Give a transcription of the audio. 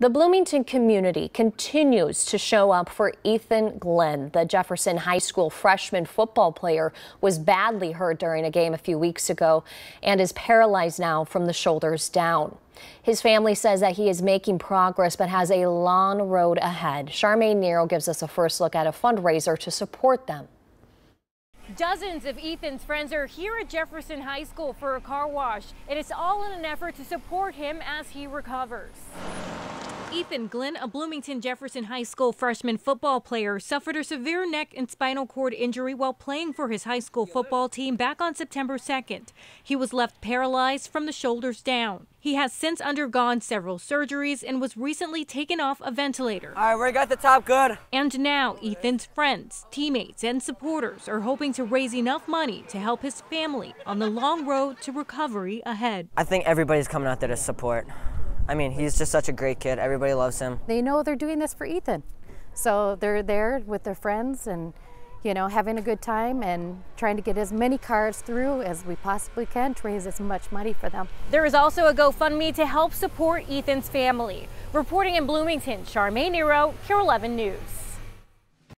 The Bloomington community continues to show up for Ethan Glenn. The Jefferson High School freshman football player was badly hurt during a game a few weeks ago and is paralyzed now from the shoulders down. His family says that he is making progress but has a long road ahead. Charmaine Nero gives us a first look at a fundraiser to support them. Dozens of Ethan's friends are here at Jefferson High School for a car wash, and it's all in an effort to support him as he recovers. Ethan Glenn, a Bloomington Jefferson High School freshman football player, suffered a severe neck and spinal cord injury while playing for his high school football team back on September 2nd. He was left paralyzed from the shoulders down. He has since undergone several surgeries and was recently taken off a ventilator. All right, we got the top good. And now Ethan's friends, teammates, and supporters are hoping to raise enough money to help his family on the long road to recovery ahead. I think everybody's coming out there to support. I mean, he's just such a great kid. Everybody loves him. They know they're doing this for Ethan. So they're there with their friends and, you know, having a good time and trying to get as many cars through as we possibly can to raise as much money for them. There is also a GoFundMe to help support Ethan's family. Reporting in Bloomington, Charmaine Nero, KARE 11 News.